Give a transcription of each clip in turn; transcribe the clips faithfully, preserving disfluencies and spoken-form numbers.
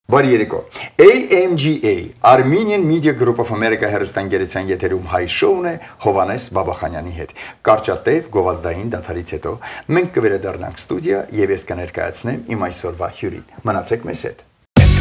Բարի երեկո։ A M G A, Armenian Media Group of America հեռուստաընկերության եթերում հայ շոուն է Hovhannes Babakhanյանի հետ։ Կարճատև գովազդային դադարից հետո մենք կվերադառնանք ստուդիա եւ ես կներկայացնեմ իմ այսօրվա հյուրին։ Մնացեք մեզ հետ։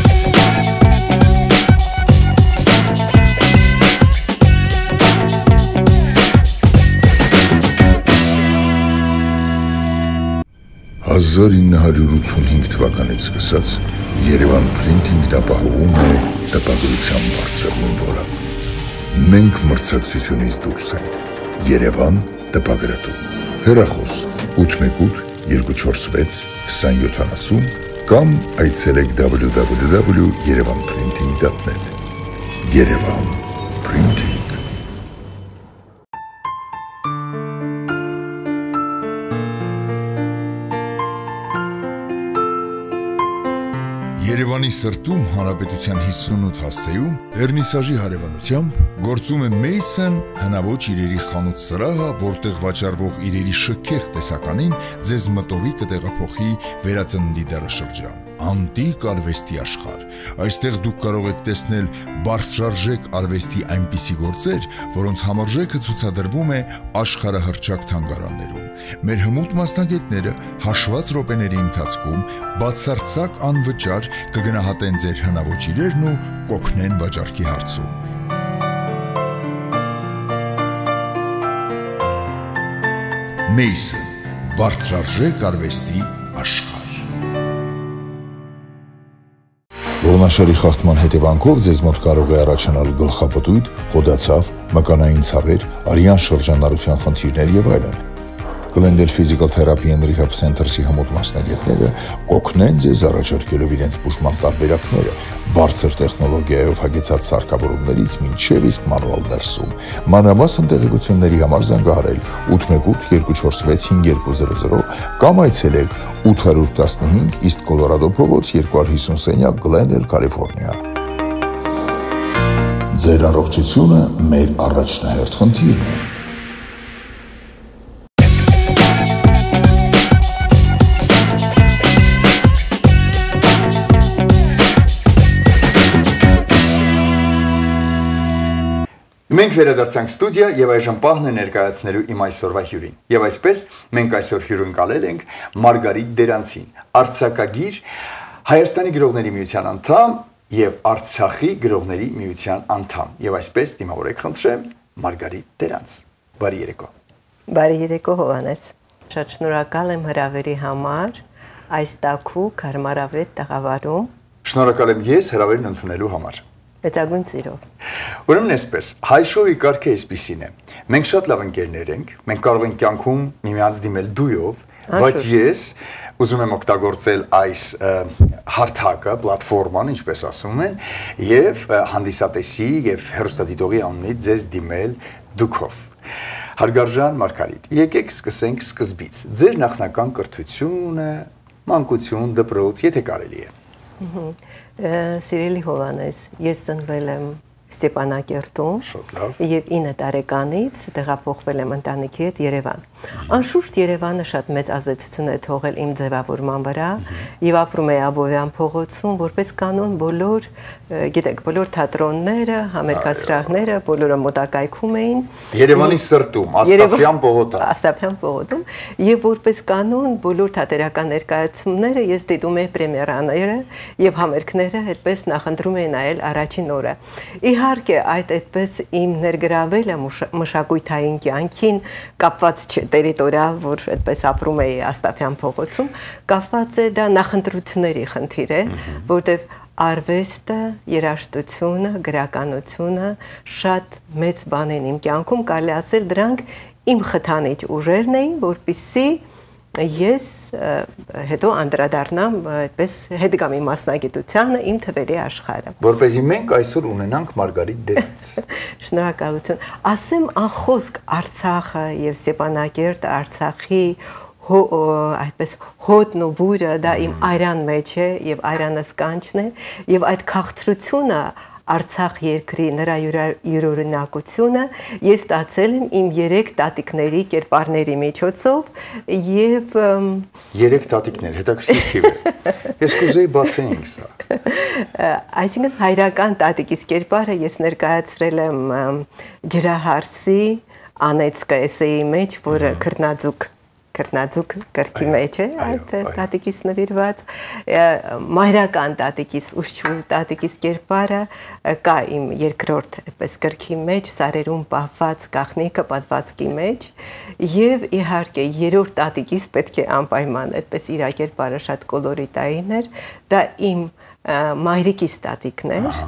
հազար ինը հարյուր ութսունհինգ թվականից սկսած Երևան Printing-ն ապահովում է տպագրության բարձրագույն որակ։ Մենք մրցակցությունից դուրս ենք։ Երևան տպագրատուն։ Հեռախոս ութ մեկ ութ երկու չորս վեց քսան յոթանասուն կամ այցելեք w w w dot yerevan printing dot net։ Երևան Printing։ Երևանի սրտում հանրապետության հիսունութ հասցեում վերնիսաժի հարևանությամբ գործում է Mason հնաոճ իրերի խանութ սրահը, որտեղ վաճառվող իրերի շքեղ տեսականին ձեզ մտովի կտեղափոխի վերածննդի դարաշրջան, անտիկ արվեստի աշխարհ։ Այստեղ դուք կարող եք տեսնել բարձրարժեք արվեստի այնպիսի գործեր, որոնց համարժեքը ցուցադրվում է աշխարհահռչակ թանգարաններում։ Մեր հմուտ մասնագետները հաշված րոպեների ընթացքում բացարձակ անվճար կգնահատեն ձեր հնաոճ իրերն ու կօգնեն վաճառքի հարցում։ Mason, բարձրարժեք արվեստի աշխարհ։ Ողնաշարի խախտման հետևանքով ձեզ մոտ կարող է առաջանալ գլխապտույտ, հոդացավ, մկանային ցավեր, արյան շրջանառության խնդիրներ եւ այլն։ Glendale Physical Therapy and Rehab Center-ի հմուտ մասնագետները կօգնեն ձեզ առաջարկելով իրենց բուժման տարբերակները բարձր տեխնոլոգիայով հագեցած սարքավորումներից մինչև իսկ մանուալ դերսում։ Մանրամասն տեղեկությունների համար զանգահարել ութ մեկ ութ երկու չորս վեց հինգ երկու զրո զրո կամ այցելեք ութ հարյուր տասնհինգ East Colorado փողոց երկու հարյուր հիսուն սենյակ Glendale, Կալիֆոռնիա։ Ձեր առողջությունը մեր առաջնահերթ խնդիրն է։ Մենք վերադարձանք ստուդիա եւ այժմ պահն է ներկայացնելու իմ այսօրվա հյուրին։ Եվ այսպես մենք այսօր հյուրընկալել ենք Margarit Deranc-ին, արձակագիր, Հայաստանի գրողների միության անդամ եւ Արցախի գրողների միության անդամ։ Եվ այսպես դիմավորեք խնդրեմ Margarit Deranc։ Բարի երեկո։ Բարի երեկո Հովհաննես։ Շատ շնորհակալ եմ հրավերի համար այս տաքու կարմարավետ տաղավարում։ Շնորհակալ եմ ես հրավերն ընդունելու համար։ Մեծագույն սիրով։ Ուրեմն այսպես, հայ շոուի կարգը այսպիսին է։ Մենք շատ լավ ընկերներ ենք, մենք կարող ենք կյանքում միմյանց դիմել դույով, բայց ես ուզում եմ օգտագործել այս հարթակը, պլատֆորման, ինչպես ասում են, եւ հանդիսատեսի եւ հեռուստադիտողի անունից ձեզ դիմել դուքով։ Հարգարժան Մարգարիտ, եկեք սկսենք սկզբից։ Ձեր նախնական կրթությունը, մանկություն, դպրոց, եթե կարելի է։ Սիրելի Հովհաննես, ես ծնվել եմ Ստեփանակերտում եւ ինը տարեկանից տեղափոխվել եմ ընտանիքի հետ Երևան։ Անշուշտ Երևանը շատ մեծ ազդեցություն է թողել իմ ձևավորման վրա եւ ապրում եմ Աբովյան փողոցում, որպես կանոն բոլոր, գիտեք, բոլոր թատրոնները, համերգասրահները, բոլորը մոտակայքում էին։ Այդպես սրտում, Աստաֆյան պողոտա։ Աստաֆյան պողոտում եւ որպես կանոն բոլոր թատերական ներկայացումները ես դիտում եմ պրեմիերաները եւ համերգները այդպես նախընտրում եմ նայել առաջին օրը։ Իհարկե, այդ այդպես իմ ներգրավելը մշակույթային կյանքին կապված չէ տերիտորիալ, որ այդպես ապրում էի Աստաֆյան փողոցում, կապված է դա նախընտրությունների խնդիր է, որտեղ արվեստը, երաժշտությունը, գրականությունը շատ մեծ բան են իմ կյանքում, կարելի ասել դրանք իմ խթանիչ ուժերն էին, որպեսզի ես հետո անդրադառնամ այդպես հետ գամ իմ մասնագիտությանը, իմ թվերի աշխարհը։ Որպեսզի մենք այսօր ունենանք Margarit Deranc։ Շնորհակալություն։ Ասեմ անխոսք Արցախը եւ Ստեփանակերտը, Արցախի այդպես հոտն ու բույրը դա իմ արյան մեջ է եւ արյանս կանչն է եւ այդ քաղցրությունը Արցախ երկրի նրա յուրօրինակությունը ես ստացել եմ իմ երեք տատիկների կերպարների միջոցով եւ երեք տատիկներ, հետաքրքիր թիվ է։ Ես կուզեի բացեինք սա։ Այսինքն հայրական տատիկիս կերպարը ես ներկայացրել եմ ջրահարսի անեցկա էսեի մեջ, որը քրտնաձուկ Քրտնաձուկ գրքի մեջ է այդ տատիկիս նվիրված մայրական տատիկիս ուշչուր տատիկիս կերպարը կա իմ երկրորդ այդպես գրքի մեջ սարերում պահված գաղտնիքը պատվածքի մեջ եւ իհարկե երրորդ տատիկիս պետք է անպայման այդպես իր կերպարը շատ կոլորիտային էր դա իմ մայրիկիս տատիկն էր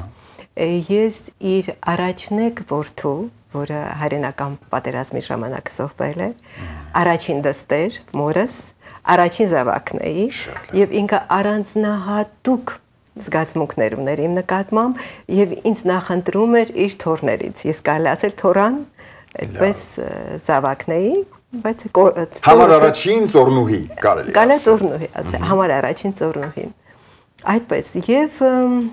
ես իր առաջնեկ որդու որը հայրենական պատերազմի ժամանակ զոհվել է, առաջին դստեր, մորս, առաջին զավակն էի, եւ ինքը առանձնահատուկ զգացմունքներ ուներ իմ նկատմամբ եւ ինձ նախընտրում էր իր թորներից։ Ես կարելի ասել թորան, այդպես զավակն էի, բայց համար առաջին ծորնուհի կարելի ասել։ Կարելի ծորնուհի ասել, համար առաջին ծորնուհին։ Այդպես եւ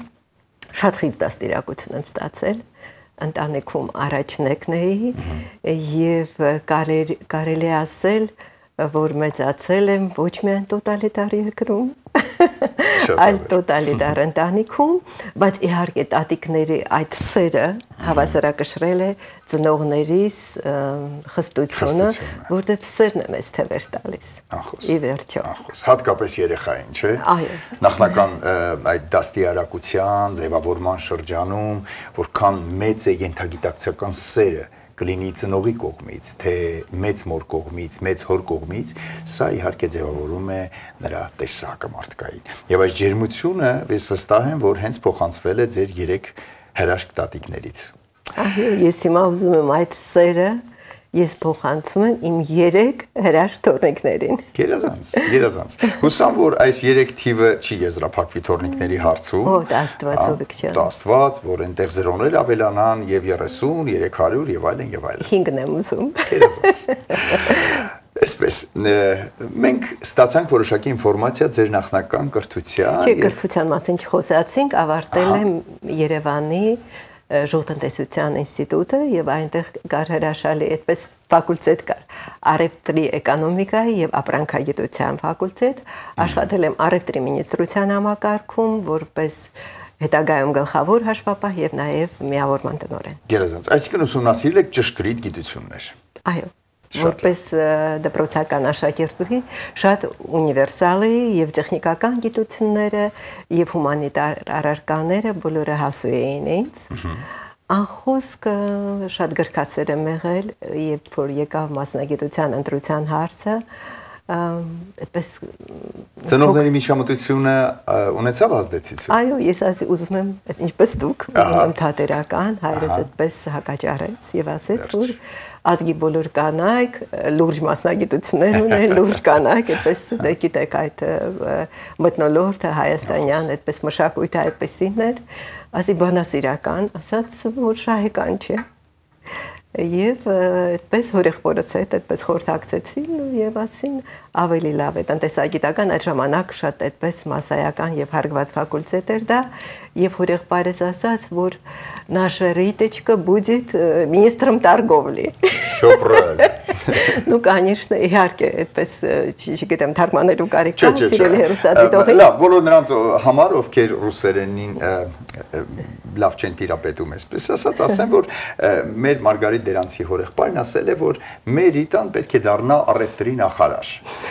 շատ խիտ դաստիարակություն եմ ստացել ընտանիքում առաջնեկն էի եւ կարելի ասել որ մեծացել եմ ոչ միայն տոտալիտար երկրում այլ տոտալիտար ընտանիքում բայց իհարկե տատիկների այդ սերը հավասարակշռել է ծնողներիս խստությունը որտեղ սերն է մեզ թևեր տալիս ի վերջո հատկապես երեխային չէ նախնական այդ դաստիարակության ձևավորման շրջանում որքան մեծ է ենթագիտակցական սերը կլինի ծնողի կողմից, թե մեծ մոր կողմից, մեծ հոր կողմից, սա իհարկե ձևավորում է նրա տեսակը մարդկային։ Եվ այս ջերմությունը ես վստահ եմ, որ հենց փոխանցվել է ձեր երեք հրաշք տատիկներից։ Այո, ես հիմա ուզում եմ այդ սերը ես փոխանցում եմ իմ երեք հրաշք թորնիկներին։ Գերազանց, գերազանց։ Հուսամ, որ այս երեք թիվը չի եզրափակվի թորնիկների հարցում։ Օ, դա Աստված ովքեր։ Դա Աստված, որ այնտեղ զրոներ ավելանան եւ երեսուն, երեք հարյուր եւ այլն եւ այլն։ հինգն եմ ուզում։ Գերազանց։ Այսպես, մենք ստացանք որոշակի ինֆորմացիա ձեր նախնական կրթության։ Չէ, կրթության մասին չխոսացինք, ավարտել եմ Երևանի ժողովրդատնտեսության ինստիտուտը եւ այնտեղ կար հրաշալի այդպես ֆակուլտետ կար առևտրի էկոնոմիկայի եւ ապրանքագիտության ֆակուլտետ աշխատել եմ առևտրի մինիստրության համակարգում որպես հետագայում գլխավոր հաշվապահ եւ նաեւ միավորման տնօրեն Գերազանց այսինքն ուսումնասիրել եք ճշգրիտ գիտություններ Այո որպես դպրոցական աշակերտուհի շատ ունիվերսալ է եւ տեխնիկական գիտությունները եւ հումանիտար առարկաները բոլորը հասու էին ինձ անխոսքը շատ գրքասեր եմ եղել երբ որ եկավ մասնագիտության ընտրության հարցը այդպես ծնողների միջամտությունը ունեցավ ազդեցություն Այո ես ասի ուզում եմ ինչպես դուք ուզում եմ թատերական հայրս այդպես հակաճառեց եւ ասեց որ ազգի բոլոր կանայք լուրջ մասնագիտություններ ունեն, լուրջ կանայք, այդպես դե գիտեք այդ մթնոլորտը հայաստանյան այդպես մշակույթը այդպեսին էր, ասի բանասիրական, ասաց որ շահեկան չէ։ Եվ այդպես հորեղբորս հետ այդպես խորհրդակցեցին եւ ասին ավելի լավ է տնտեսագիտական այդ ժամանակ շատ այդպես մասսայական եւ հարգված ֆակուլտետ էր դա եւ հորեղբարս ասաց որ наша Риточка будет министром торговли Շոպրել Ну конечно իհարկե այդպես չգիտեմ թարգմանելու կարիք կա սիրելի հեռուստադիտողին Լավ բոլոր նրանց համար ովքեր ռուսերենին լավ չեն տիրապետում այսպես ասած ասեմ որ մեր Մարգարիտ Դերանցի հորեղբայրն ասել է որ մեր Ռիտան պետք է դառնա առևտրի նախարար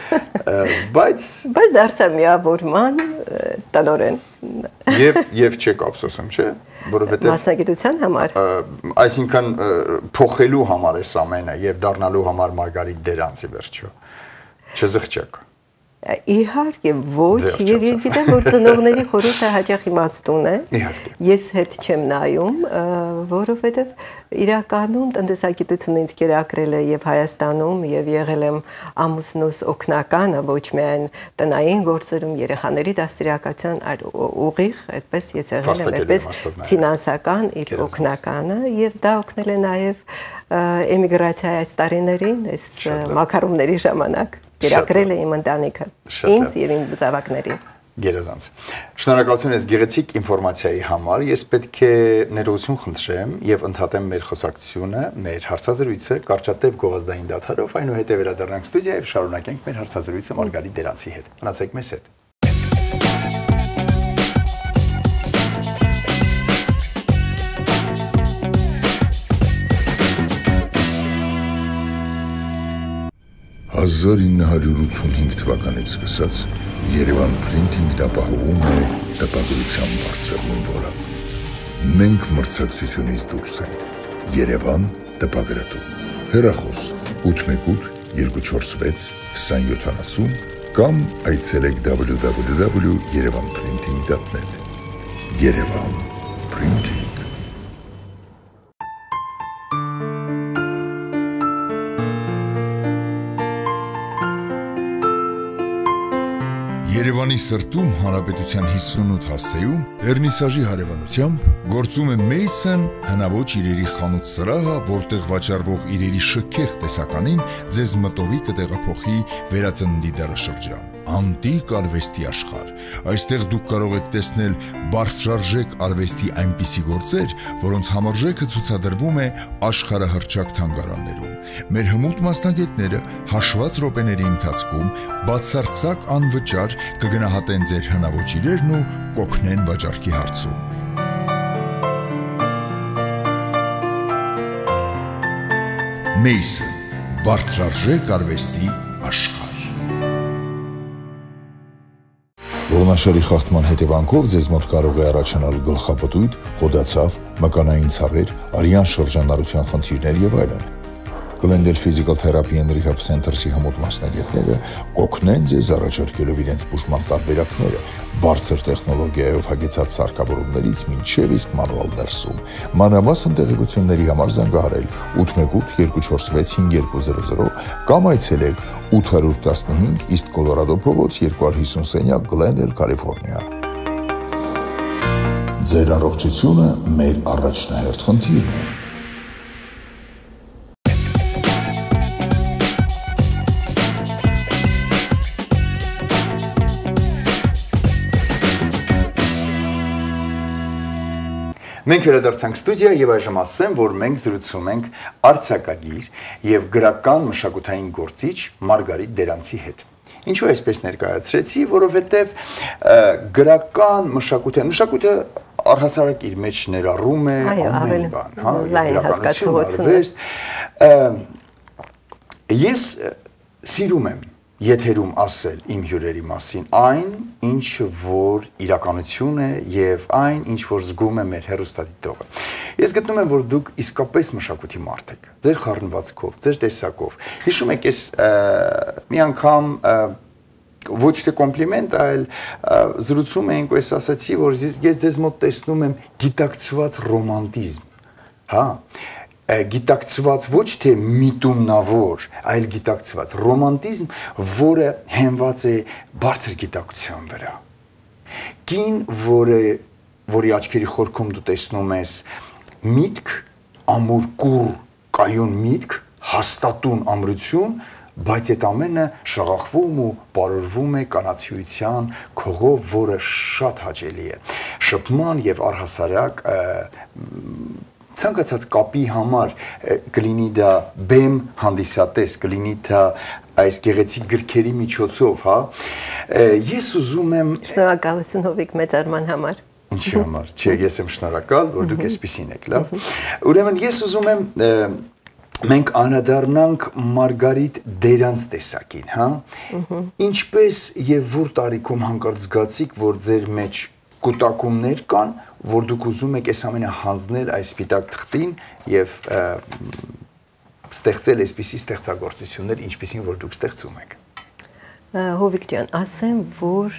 բայց բայց դարձա միավորման տնօրեն Եվ եւ չեք ափսոսում, չէ՞, որովհետեւ մասնագիտության համար այսինքն փոխելու համար է ամենը եւ դառնալու համար Մարգարիտ Դերանցի վերջո չզղջաք Իհարկե ոչ եւ ես գիտեմ որ ծնողների խորհուրդը հաճախ իմաստուն է ես հետ չեմ նայում որովհետեւ իրականում տնտեսագիտությունը ինձ կերակրել է եւ Հայաստանում եւ եղել եմ ամուսնուս օգնականը ոչ միայն տնային գործերում երեխաների դաստիարակության այլ ուղիղ այդպես ես եղել եմ այդպես ֆինանսական իր օգնականը եւ դա օգնել է նաեւ էմիգրացիայի այս տարիներին այս մակարումների ժամանակ Կերակրել է իմ ընտանիքը, ինձ եւ իմ զավակներին։ Գերազանց։ Շնորհակալություն ես գեղեցիկ ինֆորմացիայի համար։ Ես պետք է ներողություն խնդրեմ եւ ընդհատեմ մեր խոսակցությունը, մեր հարցազրույցը կարճատև գովազդային դադարով, այնուհետեւ վերադառնանք ստուդիա եւ շարունակենք մեր հարցազրույցը Մարգարիտ Դերանցի հետ։ Մնացեք մեզ հետ։ հազար ինը հարյուր ութսունհինգ թվականից սկսած Երևան Printing-ն ապահովում է տպագրության բարձրագույն որակ։ Մենք մրցակցությունից դուրս ենք։ Երևան տպագրատուն։ Հեռախոս ութ մեկ ութ երկու չորս վեց քսան յոթանասուն կամ այցելեք w w w dot yerevan printing dot net։ Երևան Printing։ Երևանի սրտում հանրապետության հիսունութ հասցեում Վերնիսաժի հարևանությամբ գործում է Mason հնաոճ իրերի խանութ սրահը, որտեղ վաճառվող իրերի շքեղ տեսականին ձեզ մտովի կտեղափոխի վերածննդի դարաշրջան։ Անտիկ արվեստի աշխարհ։ Այստեղ դուք կարող եք տեսնել բարձրարժեք արվեստի այնպիսի գործեր, որոնց համարժեքը ցուցադրվում է աշխարհահռչակ թանգարաններում։ Մեր հմուտ մասնագետները հաշված րոպեների ընթացքում բացարձակ անվճար կգնահատեն ձեր հնաոճ իրերն ու կօգնեն վաճառքի հարցում։ Mason, բարձրարժեք արվեստի աշխարհ։ Ողնաշարի խախտման հետևանքով ձեզ մոտ կարող է առաջանալ գլխապտույտ, խոդացավ, մկանային ցավեր, արյան շրջանառության խնդիրներ եւ այլն։ Glendale Physical Therapy and Rehab Center-ի հմուտ մասնագետները կօգնեն ձեզ առաջարկելով իրենց բուժման տարբերակները բարձր տեխնոլոգիայով հագեցած սարքավորումներից մինչև իսկ մանուալ դերսում։ Մանրամասն տեղեկությունների համար զանգահարել ութ մեկ ութ երկու չորս վեց հինգ երկու զրո զրո կամ այցելեք ութ հարյուր տասնհինգ East Colorado փողոց երկու հարյուր հիսուն սենյակ Glendale, Կալիֆոռնիա։ Ձեր առողջությունը մեր առաջնահերթ խնդիրն է։ Մենք վերադարձանք ստուդիա եւ այժմ ասեմ, որ մենք զրուցում ենք արձակագիր եւ գրական մշակութային գործիչ Մարգարիտ Դերանցի հետ։ Ինչու այսպես ներկայացրեցի, որովհետեւ գրական մշակութային մշակույթը առհասարակ իր մեջ ներառում է ամեն բան, հա, գրականություն, ես սիրում եմ եթերում ասել իմ հյուրերի մասին այն, ինչը որ իրականություն է եւ այն, ինչ որ զգում է մեր հեռուստադիտողը։ Ես գտնում եմ, որ դուք իսկապես մշակույթի մարդ եք, ձեր խառնվածքով, ձեր տեսակով։ Հիշում եք, ես մի անգամ ոչ թե կոմպլիմենտ, այլ զրուցում էինք ու ես ասացի, որ ես ձեզ մոտ տեսնում եմ գիտակցված ռոմանտիզմ, հա։ Գիտակցված ոչ թե միտումնավոր, այլ գիտակցված ռոմանտիզմ, որը հենված է բարձր գիտակցության վրա։ Կին, որը, որի աչքերի խորքում դու տեսնում ես միտք, ամուր կուռ կայուն միտք, հաստատուն ամրություն, բայց այդ ամենը շաղախվում ու պարուրվում է կանացիության քողով, որը շատ հաճելի է։ Շփման եւ առհասարակ ցանկացած կապի համար կլինի դա բեմ հանդիսատես, կլինի դա այս գեղեցիկ գրքերի միջոցով, հա։ Ես ուզում եմ Շնորհակալություն Հովիկ մեծարման համար։ Ինչի համար, չէ, ես եմ շնորհակալ, որ դուք այսպեսին եք, լավ։ Ուրեմն ես ուզում եմ մենք անդրադառնանք Մարգարիտ Դերանց տեսակին, հա։ Ինչպես եւ որ տարիքում հանկարծ զգացիք, որ ձեր մեջ կուտակումներ կան, որ դուք ուզում եք այս ամենը հանձնել այս սպիտակ թղթին եւ ստեղծել այսպիսի ստեղծագործություններ, ինչպիսին որ դուք ստեղծում եք։ Հովիկ ջան, ասեմ, որ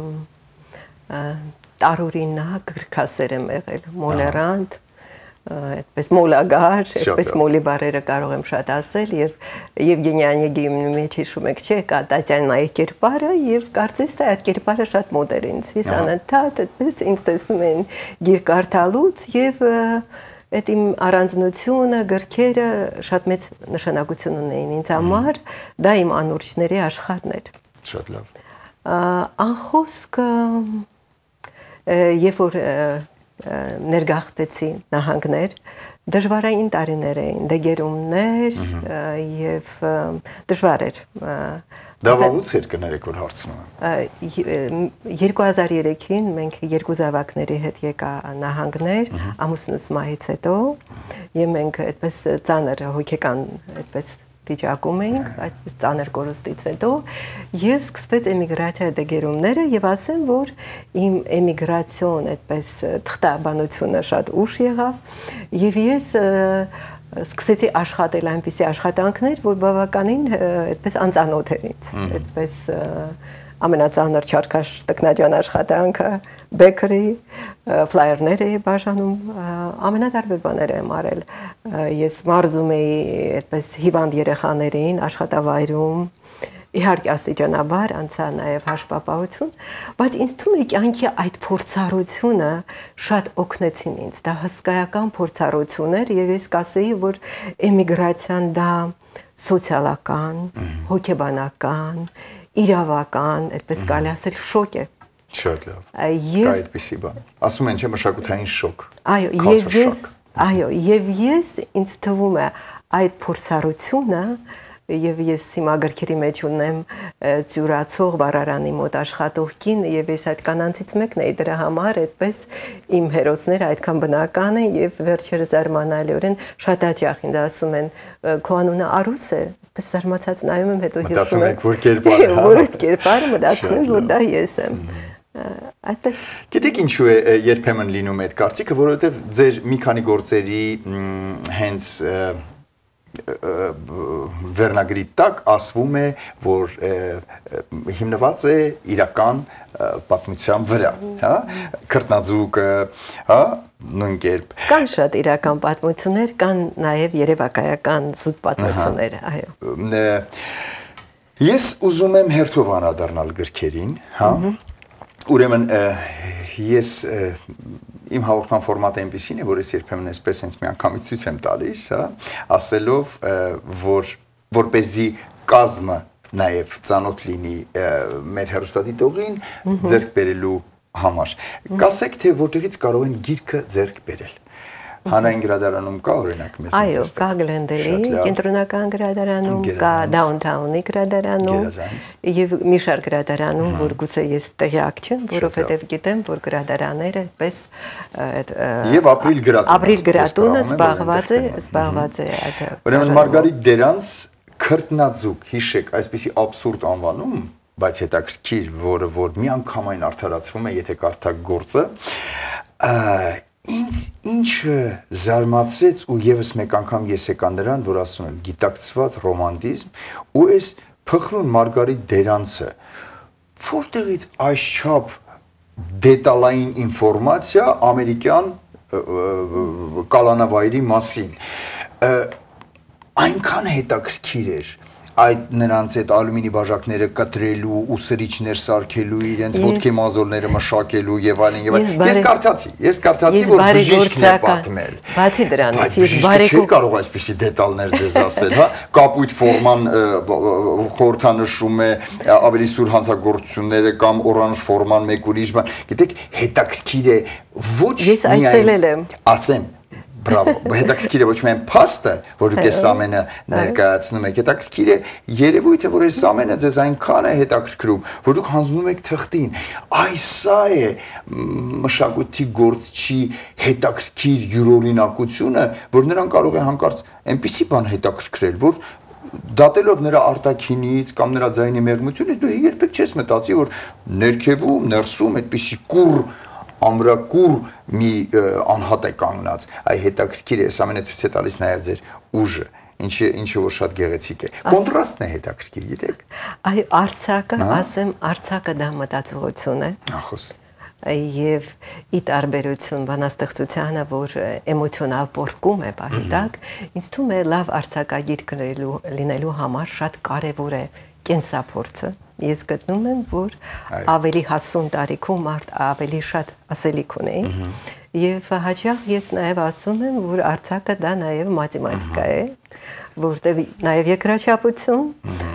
տարօրինակ գրքասեր եմ եղել, մոլերանտ, այդպես մոլագար, այդպես մոլի բառերը կարող եմ շատ ասել եւ Եվգենիանի գիմնի մեջ հիշում եք, չէ՞, կա Տատյանայի կերպարը եւ կարծես թե այդ կերպարը շատ մոտ էր ինձ։ Ես անընդհատ այդպես ինձ տեսնում են գիր կարդալուց եւ այդ իմ առանձնությունը, գրքերը շատ մեծ նշանակություն ունեին ինձ համար, դա իմ անուրջների աշխարհն էր։ Շատ լավ։ Անխոսքը երբ որ ներգաղթեցի նահանգներ, դժվարային տարիներ էին, դեգերումներ եւ դժվար էր։ Դա վաղուց էր կներեք, որ հարցնում եմ։ երկու հազար երեքին մենք երկու զավակների հետ եկա նահանգներ, ամուսնուս մահից հետո, եւ մենք այդպես ծանր հոգեկան այդպես վիճակում էինք, այդ ծանր կորուստից հետո, եւ սկսվեց էմիգրացիա դեգերումները եւ ասեմ, որ իմ էմիգրացիոն այդպես թղթաբանությունը շատ ուշ եղավ եւ ես սկսեցի աշխատել այնպիսի աշխատանքներ, որ բավականին այդպես անծանոթ էր ինձ, այդպես ամենածանր չարքաշ տքնաջան աշխատանքը, բեքերի, ֆլայերներ էի բաժանում, ամենատարբեր բաներ եմ արել։ Ես մարզում էի այդպես հիվանդ երեխաներին աշխատավայրում, իհարկե աստիճանաբար անցա նաև հաշվապահություն, բայց ինձ թվում է կյանքի այդ փորձառությունը շատ օգնեցին ինձ։ Դա հսկայական փորձառություն էր եւ ես կասեի, որ էմիգրացիան դա սոցիալական, հոգեբանական, իրավական, այդպես կարելի ասել շոկ է։ Շատ լավ։ Կա այդպիսի բան։ Ասում են, չէ, մշակութային շոկ։ Այո, եւ ես, այո, եւ ես ինձ թվում է այդ փորձառությունը եւ ես հիմա գրքերի մեջ ունեմ ծյուրացող վարարանի մոտ աշխատող կին եւ ես այդ կանանցից մեկն էի, դրա համար այդպես իմ հերոսները այդքան բնական են եւ վերջերս զարմանալիորեն շատ հաճախ ինձ ասում են քո անունը Արուս է, պես զարմացած նայում եմ, հետո հիշում եմ որ կերպարը, որ կերպարը մտածում եմ որ դա ես եմ։ Այդպես Գիտեք ինչու է երբեմն լինում այդ կարծիքը, որովհետեւ ձեր մի քանի գործերի հենց վերնագրի տակ ասվում է, որ հիմնված է իրական պատմության վրա, հա, քրտնաձուկը, հա, նույն կերպ։ Կան շատ իրական պատմություններ, կան նաև երևակայական զուտ պատմություններ, այո։ Ես ուզում եմ հերթով անդրադառնալ գրքերին, հա։ Ուրեմն ես իմ հաղորդման ֆորմատը այնպեսին է, որ ես երբեմն այսպես հենց մի անգամից ցույց եմ տալիս, հա, ասելով, որ որպեսզի կազմը նաև ծանոթ լինի մեր հեռուստադիտողին ձեռք բերելու համար։ Կասեք, թե որտեղից կարող են գիրքը ձեռք բերել։ Հանրային գրադարանում կա օրինակ մեզ։ Այո, կա Գլենդելի, կենտրոնական գրադարանում, կա Դաունթաունի գրադարանում եւ մի շարք գրադարանում, որ գուցե ես տեղյակ չեմ, որովհետեւ գիտեմ, որ գրադարանները այդպես եւ ապրիլ գրատունը ապրիլ գրատունը զբաղված է, զբաղված է այդ։ Ուրեմն Մարգարիտ Դերանց քրտնաձուկ, հիշեք, այսպիսի աբսուրդ անվանում, բայց հետաքրքիր, որը որ միանգամայն արդարացվում է, եթե կարդաք գործը, Ինձ ինչը զարմացրեց ու եւս մեկ անգամ ես եկա նրան, որ ասում եմ գիտակցված ռոմանտիզմ ու այս փխրուն Մարգարիտ Դերանցը որտեղից այսչափ դետալային ինֆորմացիա ամերիկյան կալանավայրի մասին այնքան հետաքրքիր էր այդ նրանց այդ ալումինի բաժակները կտրելու ու սրիչներ սարքելու իրենց ոտքի մազոլները մշակելու եւ այլն եւ այլն ես կարդացի ես կարդացի որ բժիշկն է պատմել բացի դրանից ես բարեկո կարող այսպեսի դետալներ ձեզ ասել հա կապույտ ֆորման խորհրդանշում է ավելի սուր հանցագործությունները կամ օրանժ ֆորման մեկ ուրիշ բան գիտեք հետաքրքիր է ոչ ես այցելել եմ ասեմ Բրավո, հետաքրքիր է ոչ միայն փաստը, որ դուք այս ամենը ներկայացնում եք, հետաքրքիր է երևույթը, որ այս ամենը ձեզ այնքան է հետաքրքրում, որ դուք հանձնում եք թղթին։ Այս սա է մշակույթի գործչի հետաքրքիր յուրօրինակությունը, որ նրան կարող է հանկարծ այնպիսի բան հետաքրքրել, որ դատելով նրա արտաքինից կամ նրա ձայնի մեղմությունից դու երբեք չես մտածի, որ ներքևում, ներսում այդպիսի կուռ ամրակուր մի անհատ է կանգնած, այ հետաքրքիր է, այս ամենը ցույց է տալիս նաև ձեր ուժը, ինչը ինչը որ շատ գեղեցիկ է։ Կոնտրաստն է հետաքրքիր, գիտեք։ Այ Արցակը, ասեմ, Արցակը դա մտածողություն է։ Ախոս։ Եվ ի տարբերություն բանաստեղծությանը, որ էմոցիոնալ պոռկում է բահիտակ, ինձ թվում է լավ արձակագիր լինելու համար շատ կարևոր է կենսափորձը։ Ես գտնում եմ, որ ավելի հասուն տարիքում մարդ ավելի շատ ասելիք ունի եւ հաճախ ես նաեւ ասում եմ, որ արձակը դա նաեւ մաթեմատիկա է, որտեղ նաեւ երկրաչափություն,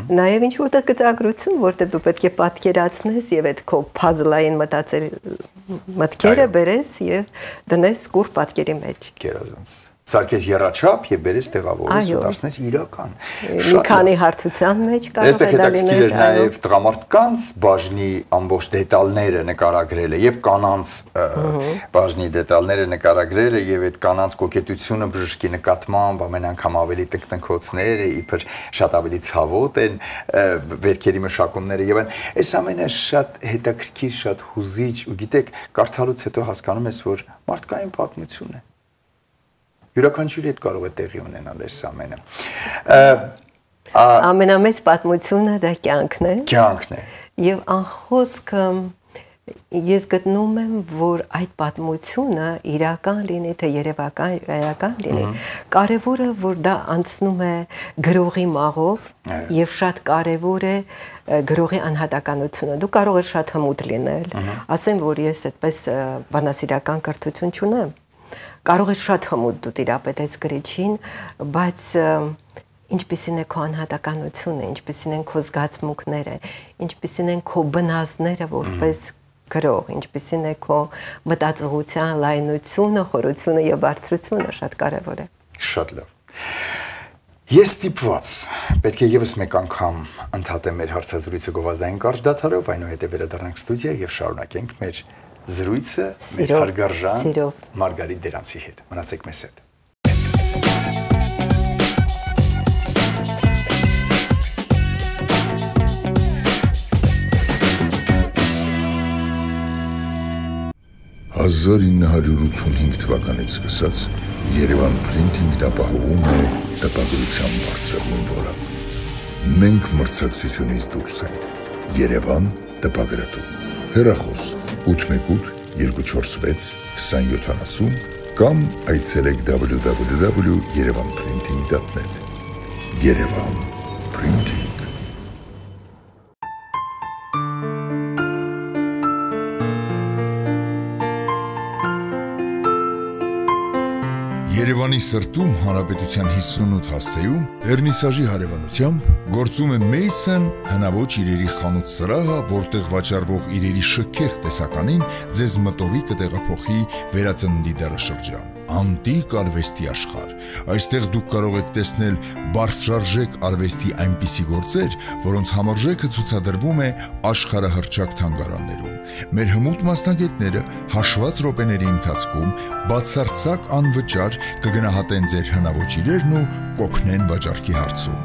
Նաև ինչ որտեղ գծագրություն, որտեղ դու պետք է պատկերացնես եւ այդ քո puzzle-ային մտածել մտքերը բերես եւ դնես կուր պատկերի մեջ։ Գերազանց։ Սարքես երաչափ եւ բերես տեղավորես ու դարձնես իրական։ Մի քանի հարթության մեջ կարող է դա լինել։ Նաեւ տղամարդկանց բաժնի ամբողջ դետալները նկարագրելը եւ կանանց բաժնի դետալները նկարագրելը եւ այդ կանանց կոկետությունը բժշկի նկատմամբ ամեն անգամ ավելի տկտնքոցները իբր շատ ավելի ցավոտ են վերքերի մշակումները եւ այն այս ամենը շատ հետաքրքիր, շատ հուզիչ ու գիտեք կարդալուց հետո հասկանում ես, որ մարդկային պատմություն է։ Յուրաքանչյուրի հետ կարող է տեղի ունենալ այս ամենը։ Ամենամեծ պատմությունը դա կյանքն է։ Կյանքն է։ Եվ անխոսք ես գտնում եմ, որ այդ պատմությունը իրական լինի, թե երևական, իրական լինի, կարևորը, որ դա անցնում է գրողի մաղով եւ շատ կարևոր է գրողի անհատականությունը։ Դու կարող ես շատ հմուտ լինել, ասեմ, որ ես այդպես բանասիրական կրթություն չունեմ։ Կարող է շատ հմուտ դու տիրապետես գրիչին, բայց ինչպիսին է քո անհատականությունը, ինչպիսին են քո զգացմունքները, ինչպիսին են քո բնազդները որպես գրող, ինչպիսին է քո մտածողության լայնությունը, խորությունը եւ բարձրությունը, շատ կարեւոր է։ Շատ լավ։ Ես ստիպված պետք է եւս մեկ անգամ ընդհատեմ մեր հարցազրույցը գովազդային կարճ դադարով, այնուհետեւ վերադառնանք ստուդիա եւ շարունակենք մեր զրույցը մեր հարգարժան Մարգարիտ Դերանցի հետ։ Մնացեք մեզ հետ։ հազար ինը հարյուր ութսունհինգ թվականից սկսած Երևան Printing-ն ապահովում է տպագրության բարձրագույն որակ։ Մենք մրցակցությունից դուրս ենք։ Երևան տպագրատուն։ Հեռախոս ութ մեկ ութ երկու չորս վեց քսան յոթանասուն կամ այցելեք w w w dot yerevan printing dot net Երևան Printing Երևանի սրտում հանրապետության հիսունութ հասցեում վերնիսաժի հարևանությամբ գործում է Mason հնաոճ իրերի խանութ սրահը, որտեղ վաճառվող իրերի շքեղ տեսականին ձեզ մտովի կտեղափոխի վերածննդի դարաշրջան, անտիկ արվեստի աշխարհ։ Այստեղ դուք կարող եք տեսնել բարձրարժեք արվեստի այնպիսի գործեր, որոնց համարժեքը ցուցադրվում է աշխարհահռչակ թանգարաններում։ Մեր հմուտ մասնագետները հաշված րոպեների ընթացքում բացարձակ անվճար կգնահատեն ձեր հնաոճ իրերն ու կօգնեն վաճառքի հարցում։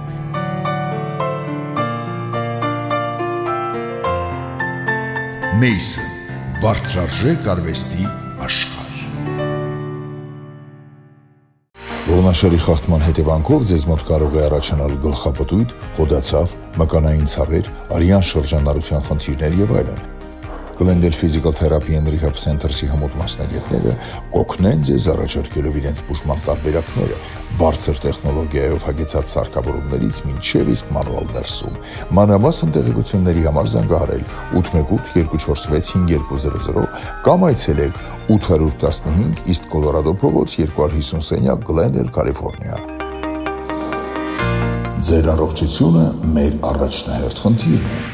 Mason, բարձրարժեք արվեստի աշխարհ։ Ողնաշարի խախտման հետևանքով ձեզ մոտ կարող է առաջանալ գլխապտույտ, հոդացավ, մկանային ցավեր, արյան շրջանառության խնդիրներ եւ այլն։ Glendale Physical Therapy and Rehab Center-ի հմուտ մասնագետները կօգնեն ձեզ առաջարկելով իրենց բուժման տարբերակները բարձր տեխնոլոգիայով հագեցած սարքավորումներից մինչև իսկ մանուալ ներսում։ Մանրամասն տեղեկությունների համար զանգահարել ութ մեկ ութ երկու չորս վեց հինգ երկու զրո զրո կամ այցելեք ութ հարյուր տասնհինգ East Colorado փողոց երկու հարյուր հիսուն սենյակ Glendale, Կալիֆոռնիա։ Ձեր առողջությունը մեր առաջնահերթ խնդիրն է։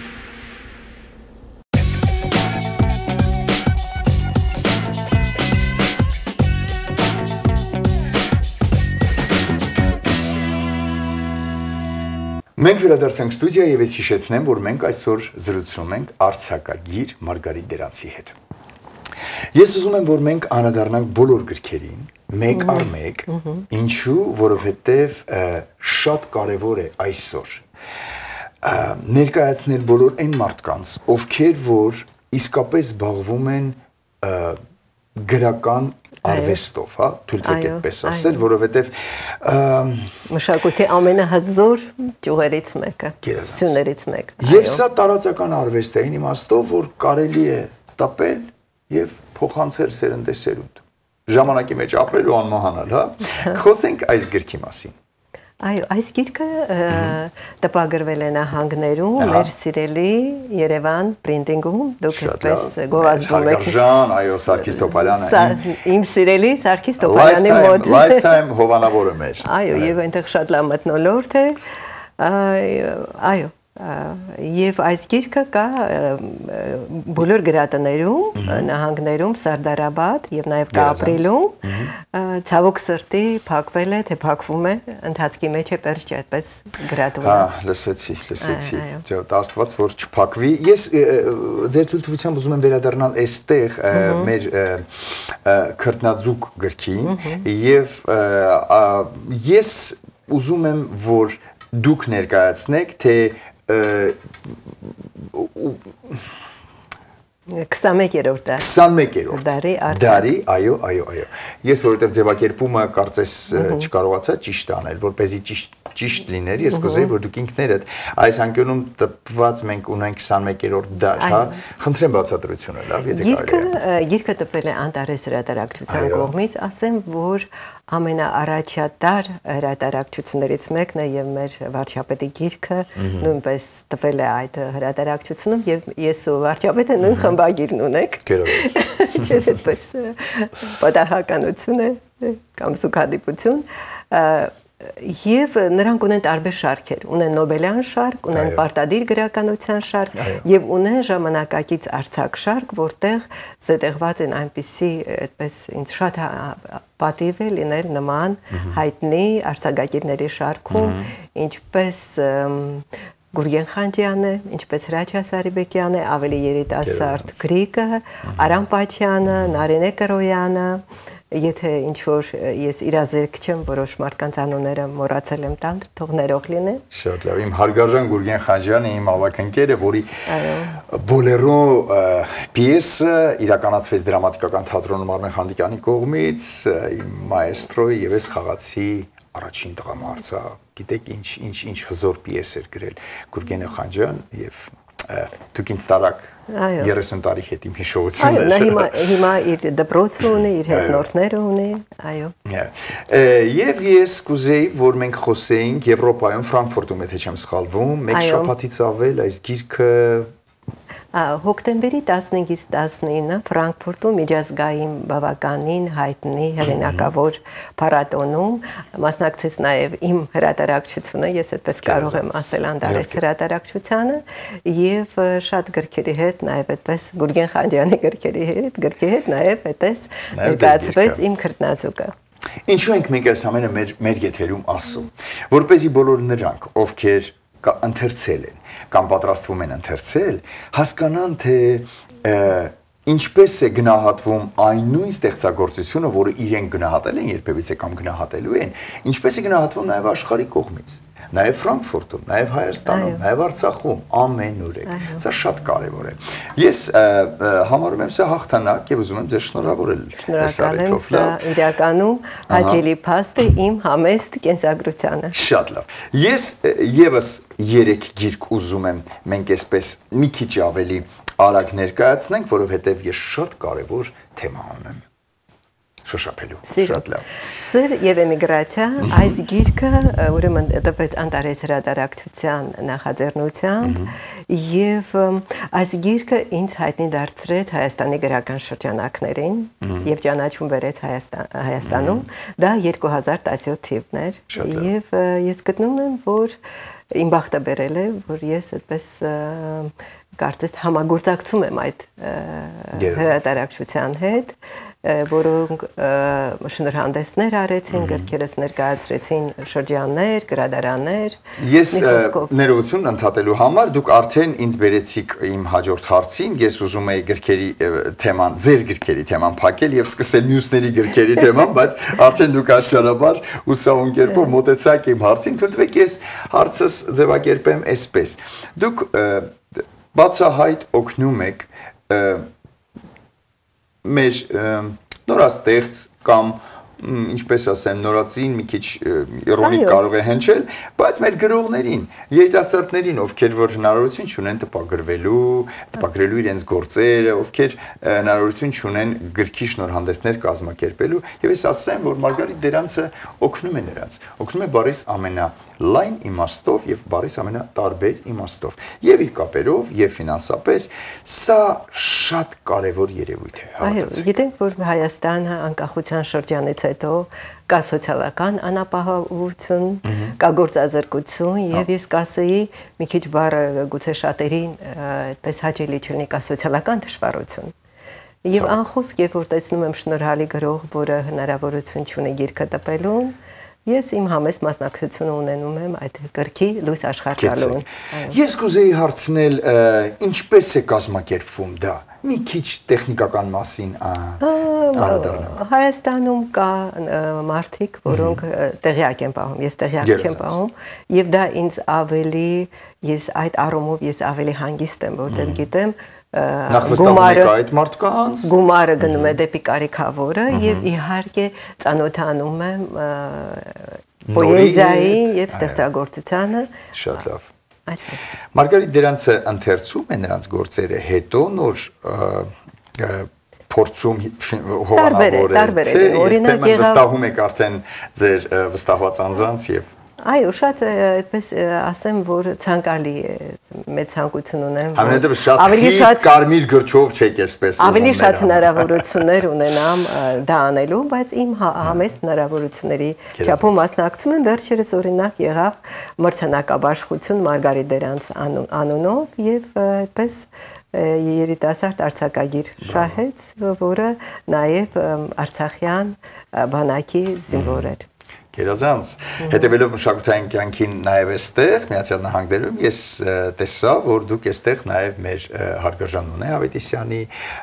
Մենք վերադարձանք ստուդիա եւ ես հիշեցնեմ, որ մենք այսօր զրուցում ենք արձակագիր Մարգարիտ Դերանցի հետ։ Ես ուզում եմ, որ մենք անդրադառնանք բոլոր գրքերին, մեկ առ մեկ, ինչու, որովհետեւ շատ կարեւոր է այսօր ներկայացնել բոլոր այն մարդկանց, ովքեր որ իսկապես զբաղվում են գրական արվեստով, հա, թույլ տվեք այդպես ասել, որովհետև մշակույթի ամենահզոր ճյուղերից մեկը, սյուներից մեկը։ Եվ սա տարածական արվեստ է, այն իմաստով, որ կարելի է տպել եւ փոխանցել սերնդեսերունդ։ Ժամանակի մեջ ապրել ու անմահանալ, հա։ Խոսենք այս գրքի մասին։ Այո, այս գիրքը տպագրվել է նահանգներում, մեր սիրելի Երևան Printing-ում, դուք այդպես գովազդում եք։ Հարգարժան, այո, Սարգիս Թոփալյանը։ Իմ սիրելի Սարգիս Թոփալյանի մոտ։ Lifetime հովանավորը մեր։ Այո, եւ այնտեղ շատ լավ մթնոլորտ է։ Այո, եւ այս գիրքը կա բոլոր գրատներում, նահանգներում, Սարդարաբադ եւ նաեւ կա ապրիլում, ցավոք սրտի փակվել է, թե փակվում է, ընթացքի մեջ է պերճ այդպես գրատվում։ Հա, լսեցի, լսեցի։ Ջա Աստված որ չփակվի։ Ես ձեր թույլտվությամբ ուզում եմ վերադառնալ այստեղ մեր քրտնաձուկ գրքին եւ ես ուզում եմ որ դուք ներկայացնեք թե քսանմեկերորդ դար քսանմեկերորդ դարի դարի այո այո այո ես որովհետև ձևակերպումը կարծես չկարողացա ճիշտ անել որպեսզի ճիշտ ճիշտ լիներ ես կուզեի որ դուք ինքներդ այս անկյունում տպված մենք ունենք քսանմեկերորդ դար հա խնդրեմ բացատրությունը լավ եթե կարելի է գիրքը տպվել է Անտարես հրատարակչության կողմից ասեմ որ ամենաառաջադար հրատարակչություններից մեկն է եւ մեր վարչապետի գիրքը նույնպես տվել է այդ հրատարակչությունում եւ ես ու վարչապետը նույն խմբագիրն ունենք չէ այդպես պատահականություն է կամ զուգադիպություն Եվ նրանք ունեն տարբեր շարքեր, ունեն Նոբելյան շարք, ունեն պարտադիր գրականության շարք եւ ունեն ժամանակակից արձակ շարք, որտեղ զետեղված են այնպիսի, այդպես ինձ շատ պատիվ է լինել նման հայտնի արձակագիրների շարքում, ինչպես Գուրգեն Խանջյանը, ինչպես Հրաչյա Սարիբեկյանը, ավելի երիտասարդ Գրիգը, Արամ Պաչյանը, Նարինե Կրոյանը Եթե ինչ-որ ես իրազերք չեմ, որոշ մարդկանց անունները մոռացել եմ տալ, թող ներող լինեն։ Շատ լավ, իմ հարգարժան Գուրգեն Խանջյանը իմ ավակ ընկերը, որի Բոլերո պիեսը իրականացվեց դրամատիկական թատրոնում Արմեն Խանդիկյանի կողմից, իմ մայեստրոյի եւ ես խաղացի առաջին տղամարդը, գիտեք ինչ ինչ ինչ հզոր պիես էր գրել Գուրգեն Խանջյան եւ դուք ինձ տարակ երեսուն տարի հետ իմ հիշողություններ։ Այո, նա հիմա իր դպրոցը ունի, իր հետնորդները ունի, այո։ Եվ ես կուզեի, որ մենք խոսեինք Եվրոպայում, Ֆրանկֆուրտում, եթե չեմ սխալվում, մեկ շաբաթից ավել այս գիրքը Հոկտեմբերի տասնինից տասնինը Ֆրանկֆուրտում միջազգային բավականին հայտնի հեղինակավոր փառատոնում մասնակցեց նաև իմ հրատարակչությունը, ես այդպես կարող եմ ասել Անտարես հրատարակչությանը եւ շատ գրքերի հետ նաև այդպես Գուրգեն Խանջյանի գրքերի հետ, գրքի հետ նաև այդպես ներկայացվեց իմ քրտնաձուկը։ Ինչու ենք մենք այս ամենը մեր մեր եթերում ասում, որպեսզի բոլոր նրանք, ովքեր ընթերցել են կամ պատրաստվում են ընթերցել, հասկանան թե ինչպես է գնահատվում այն նույն ստեղծագործությունը, որը իրենք գնահատել են երբևիցե կամ գնահատելու են, ինչպես է գնահատվում նաև աշխարհի կողմից, նաև Ֆրանկֆուրտում, նաև Հայաստանում, նաև Արցախում, ամենուրեք։ Սա շատ կարևոր է։ Ես համարում եմ սա հաղթանակ եւ ուզում եմ ձեզ շնորհավորել։ Շնորհակալ եմ, սա իրականում հաճելի փաստ է իմ համեստ կենսագրությանը։ Շատ լավ։ Ես եւս երեք գիրք ուզում եմ մենք այսպես մի քիչ ավելի արագ ներկայացնենք, որովհետեւ ես շատ կարևոր թեմա ունեմ։ Շոշափելու, շատ լավ։ Սեր եւ էմիգրացիա, այս գիրքը ուրեմն տպեց Անտարես հրատարակչության նախաձեռնությամբ եւ այս գիրքը ինձ հայտնի դարձրեց Հայաստանի գրական շրջանակներին եւ ճանաչում բերեց Հայաստանում, դա երկու հազար տասնյոթ թիվն էր եւ ես գտնում եմ, որ իմ բախտը բերել է, որ ես այդպես կարծես համագործակցում եմ այդ հրատարակչության հետ, որոնք շնորհանդեսներ արեցին, գրքերս ներկայացրեցին շրջաններ, գրադարաններ։ Ես ներողություն ընդհատելու համար դուք արդեն ինձ բերեցիք իմ հաջորդ հարցին, ես ուզում եի գրքերի թեման, ձեր գրքերի թեման փակել եւ սկսել մյուսների գրքերի թեման, բայց արդեն դուք աշխարհաբար ուսանող կերպով մոտեցաք իմ հարցին, թույլտվեք ես հարցս ձևակերպեմ այսպես։ Դուք բացահայտ օգնում եք մեր նորաստեղծ կամ ինչպես ասեմ, նորածին մի քիչ իրոնիկ կարող է հնչել, բայց մեր գրողներին, երիտասարդներին, ովքեր որ հնարավորություն չունեն տպագրվելու, տպագրելու իրենց գործերը, ովքեր հնարավորություն չունեն գրքի շնորհանդեսներ կազմակերպելու, եւ ես ասեմ, որ Մարգարիտ Դերանցը օգնում է նրանց, օգնում է բարիս ամենա լայն իմաստով եւ բարիս ամենատարբեր իմաստով եւ իր կապերով եւ ֆինանսապես սա շատ կարեւոր երևույթ է այո գիտենք որ Հայաստանը անկախության շրջանից հետո կա սոցիալական անապահովություն, կա գործազրկություն եւ ես կասեի մի քիչ բառը գուցե շատերին այդպես հաճելի չլինի, կա սոցիալական դժվարություն։ Եվ անխոսք երբ որ տեսնում եմ շնորհալի գրող, որը հնարավորություն ունի գիրքը տպելուն, ես իմ համեստ մասնակցությունը ունենում եմ այդ գրքի լույս աշխարհալուն։ Ես կուզեի հարցնել, ինչպես է կազմակերպվում դա։ Մի քիչ տեխնիկական մասին անդրադառնանք։ Հայաստանում կա մարդիկ, որոնք տեղյակ են պահում, ես տեղյակ չեմ պահում, եւ դա ինձ ավելի, ես այդ առումով ես ավելի հանգիստ եմ, որտեղ գիտեմ Նախ վստահում եք այդ մարդկանց։ Գումարը գնում է դեպի կարիքավորը եւ իհարկե ծանոթանում եմ պոեզիայի եւ ստեղծագործությանը։ Շատ լավ։ Մարգարիտ Դերանցը ընթերցում է նրանց գործերը, հետո նոր փորձում հովանավորել, թե օրինակ վստահում եք արդեն ձեր վստահված անձանց եւ Այո, շատ այդպես ասեմ, որ ցանկալի է, մեծ ցանկություն ունեմ։ Համենայնիվ շատ խիստ կարմիր գրչով չեք այսպես։ Ավելի շատ հնարավորություններ ունենամ դա անելու, բայց իմ համեստ հնարավորությունների չափով մասնակցում եմ, վերջերս օրինակ եղավ մրցանակաբաշխություն Մարգարիտ Դերանց անունով եւ այդպես երիտասարդ արձակագիր շահեց, որը նաեւ արցախյան բանակի զինվոր էր։ Գերազանց, հետևելով մշակութային կյանքին նաև այստեղ, Միացյալ Նահանգներում, ես տեսա, որ դուք այստեղ նաև մեր հարգարժան Նոնե Ավետիսյանի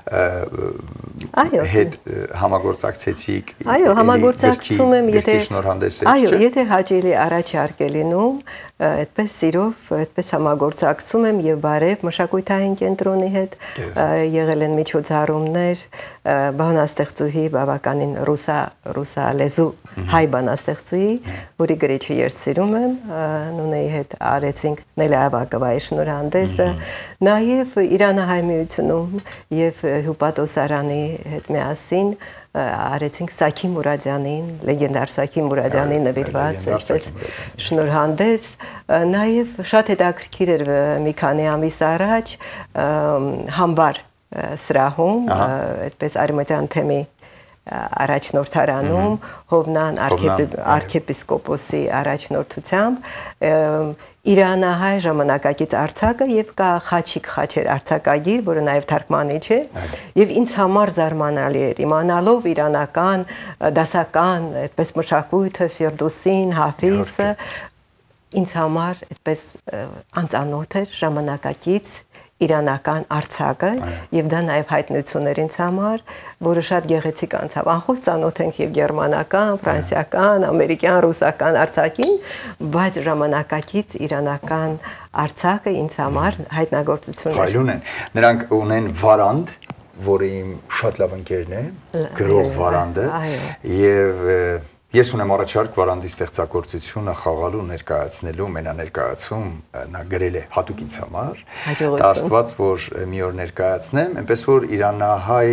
հետ համագործակցեցիք։ Այո, համագործակցում եմ, եթե շնորհանդես Այո, եթե հաճելի առաջարկ է լինում, այդպես սիրով, այդպես համագործակցում եմ եւ բարև մշակութային կենտրոնի հետ եղել են միջոցառումներ, բանաստեղծուհի Բաբականին ռուսա ռուսա լեզու հայ բանաստեղծուհի, որի գրիչը ես սիրում եմ, Նոնեի հետ արեցինք Նելավակովայի շնորհանդեսը, նաեւ Իրանահայ միությունում եւ Հյուպատոսարանի հետ միասին արեցինք Սաքի Մուրադյանին, լեգենդար Սաքի Մուրադյանին նվիրված այսպես շնորհանդես, նաև շատ հետաքրքիր էր մի քանի ամիս առաջ համբար սրահում, այդպես արմատյան թեմի առաջնորդարանում Հովնան arczepiskopos-ի առաջնորդությամբ Իրանահայ ժամանակակից արձակը եւ կա Խաչիկ Խաչեր արձակագիր, որը նաեւ թարգմանիչ է, եւ ինձ համար զարմանալի էր իմանալով իրանական դասական, այդպես մշակույթը, Ֆիրդուսին, Հաֆիզը, ինձ համար այդպես անծանոթ էր ժամանակակից իրանական արձակը եւ դա նաեւ հայտնություններ ինձ համար, որը շատ գեղեցիկ անցավ։ Անխոս ծանոթ ենք եւ գերմանական, ֆրանսիական, ամերիկյան, ռուսական արձակին, բայց ժամանակակից իրանական արձակը ինձ համար հայտնագործություն էր։ Այլուն են։ Նրանք ունեն վարանդ, որը իմ շատ լավ ընկերն է, գրող վարանդը, եւ Ես ունեմ առաջարկ վարանդի ստեղծագործությունը խաղալու ներկայացնելու, մենաներկայացում նա գրել է հատուկ ինձ համար, աստված, որ մի օր ներկայացնեմ, այնպես որ իրանահայ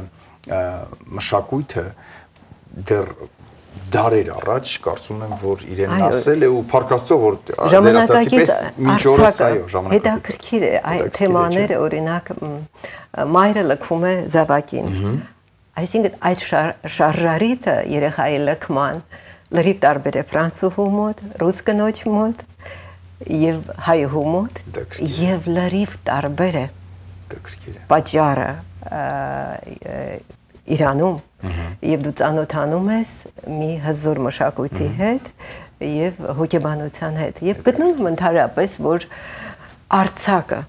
մշակույթը դեռ դարեր առաջ կարծում եմ, որ իրենն ասել է ու փառք Աստծո, որ ձեր ասացի պես մինչ օրս այո, ժամանակակից հետաքրքիր է, այդ թեմաները օրինակ մայրը լքվում է զավակին Այսինքն այդ շարժարիթը երեխայի լքման լրիվ տարբեր է ֆրանսուհու մոտ, ռուս կնոջ մոտ եւ հայհու մոտ եւ լրիվ տարբեր է պատճառը Իրանում եւ դու ծանոթանում ես մի հզոր մշակույթի հետ եւ հոգեբանության հետ եւ գտնում եմ ընդհանրապես որ արձակը